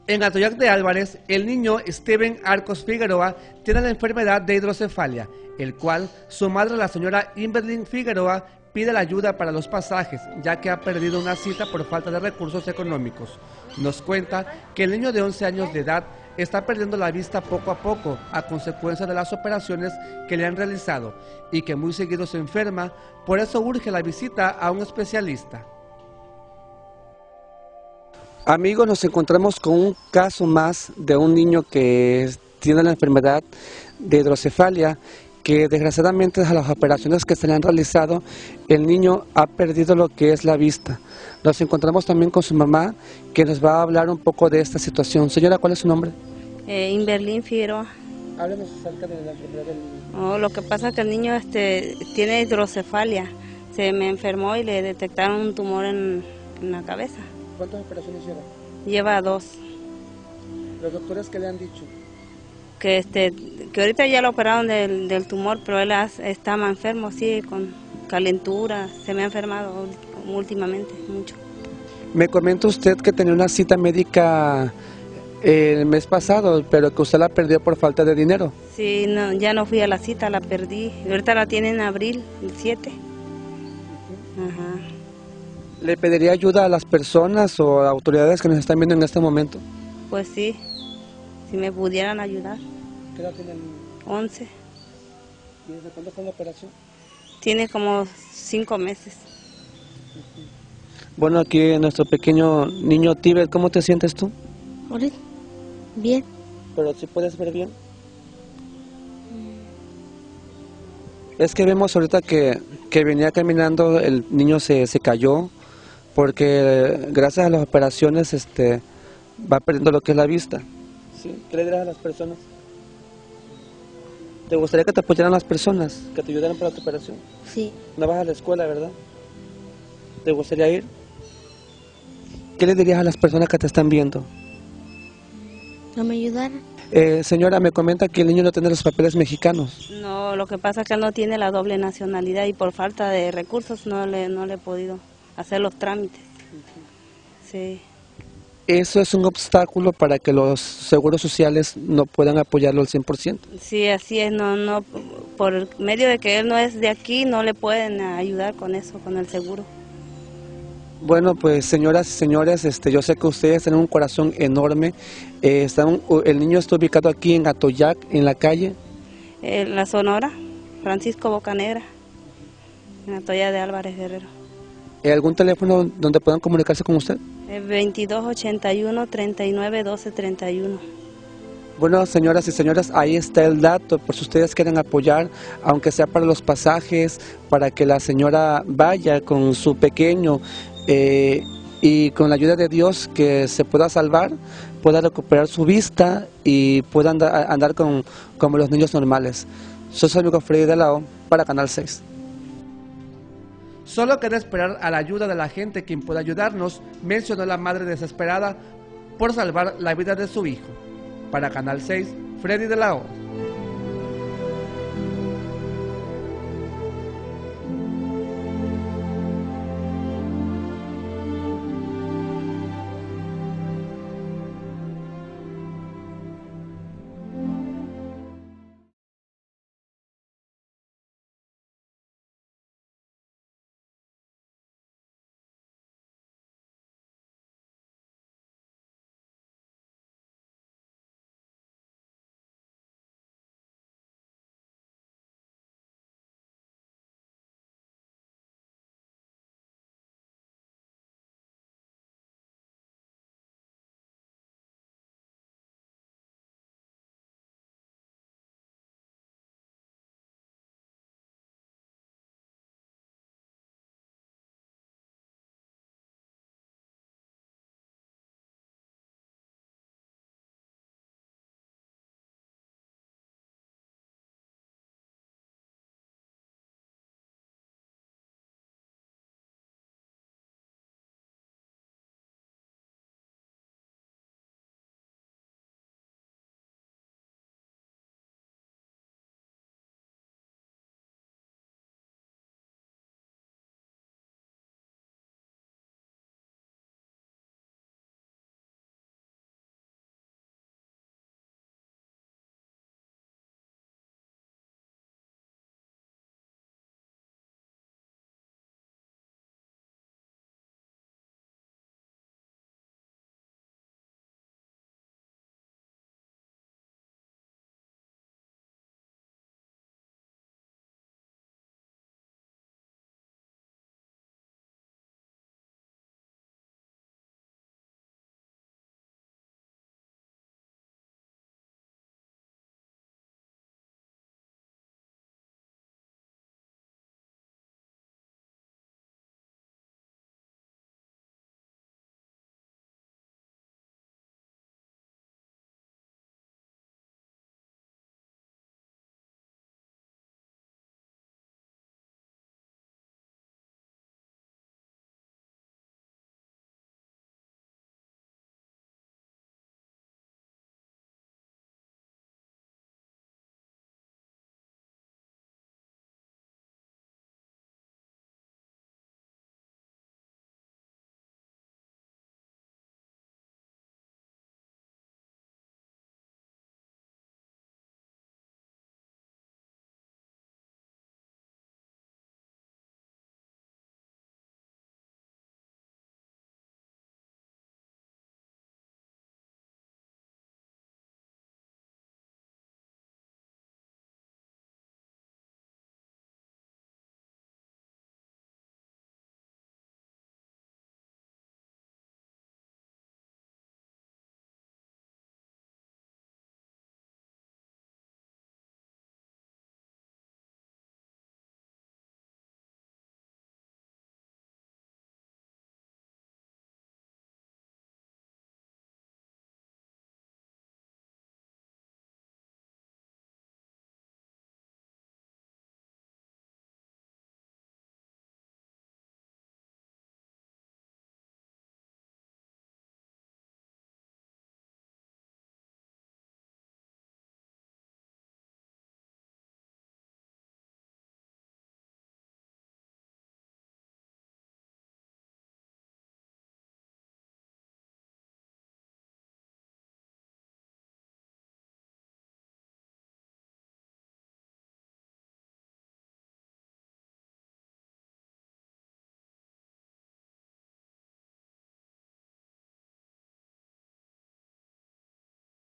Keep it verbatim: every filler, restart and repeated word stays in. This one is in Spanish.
En Atoyac de Álvarez, el niño Steven Arcos Figueroa tiene la enfermedad de hidrocefalia, el cual su madre, la señora Inverlin Figueroa, pide la ayuda para los pasajes, ya que ha perdido una cita por falta de recursos económicos. Nos cuenta que el niño de once años de edad está perdiendo la vista poco a poco a consecuencia de las operaciones que le han realizado y que muy seguido se enferma, por eso urge la visita a un especialista. Amigos, nos encontramos con un caso más de un niño que tiene la enfermedad de hidrocefalia, que desgraciadamente a las operaciones que se le han realizado, el niño ha perdido lo que es la vista. Nos encontramos también con su mamá, que nos va a hablar un poco de esta situación. Señora, ¿cuál es su nombre? Eh, Inverlin Figueroa. Háblenos acerca de la enfermedad del niño. Oh, lo que pasa es que el niño este, tiene hidrocefalia. Se me enfermó y le detectaron un tumor en, en la cabeza. ¿Cuántas operaciones lleva? Lleva dos. ¿Los doctores qué le han dicho? Que, este, que ahorita ya lo operaron del, del tumor, pero él has, está más enfermo, sí, con calentura. Se me ha enfermado últimamente mucho. Me comenta usted que tenía una cita médica el mes pasado, pero que usted la perdió por falta de dinero. Sí, no, ya no fui a la cita, la perdí. Ahorita la tiene en abril, el siete. Ajá. ¿Le pediría ayuda a las personas o a autoridades que nos están viendo en este momento? Pues sí, si me pudieran ayudar. ¿Qué edad tiene el niño? once. ¿Y desde cuándo fue la operación? Tiene como cinco meses. Bueno, aquí nuestro pequeño niño Tíbet, ¿cómo te sientes tú? Hola, bien. ¿Pero si puedes ver bien? Es que vemos ahorita que, que venía caminando, el niño se, se cayó, porque gracias a las operaciones este, va perdiendo lo que es la vista. ¿Sí? ¿Qué le dirás a las personas? ¿Te gustaría que te apoyaran las personas, que te ayudaran para tu operación? Sí. No vas a la escuela, ¿verdad? ¿Te gustaría ir? ¿Qué le dirías a las personas que te están viendo? ¿No me ayudaron? Eh, señora, me comenta que el niño no tiene los papeles mexicanos. No, lo que pasa es que él no tiene la doble nacionalidad y por falta de recursos no le, no le he podido hacer los trámites. Sí. Eso es un obstáculo para que los seguros sociales no puedan apoyarlo al cien por ciento. Sí, así es, no, no, por medio de que él no es de aquí, no le pueden ayudar con eso, con el seguro. Bueno, pues señoras y señores, este, yo sé que ustedes tienen un corazón enorme. Eh, están, el niño está ubicado aquí en Atoyac, en la calle. Eh, la Sonora, Francisco Bocanegra, en Atoyac de Álvarez Guerrero. ¿Hay algún teléfono donde puedan comunicarse con usted? Eh, veintidós ochenta y uno, treinta y nueve, doce, treinta y uno. Bueno, señoras y señores, ahí está el dato, por si ustedes quieren apoyar, aunque sea para los pasajes, para que la señora vaya con su pequeño eh, y con la ayuda de Dios que se pueda salvar, pueda recuperar su vista y pueda andar, andar con, como los niños normales. Soy su amigo Freddy de la O para Canal seis. Solo queda esperar a la ayuda de la gente quien pueda ayudarnos, mencionó la madre desesperada por salvar la vida de su hijo. Para Canal seis, Freddy de la O.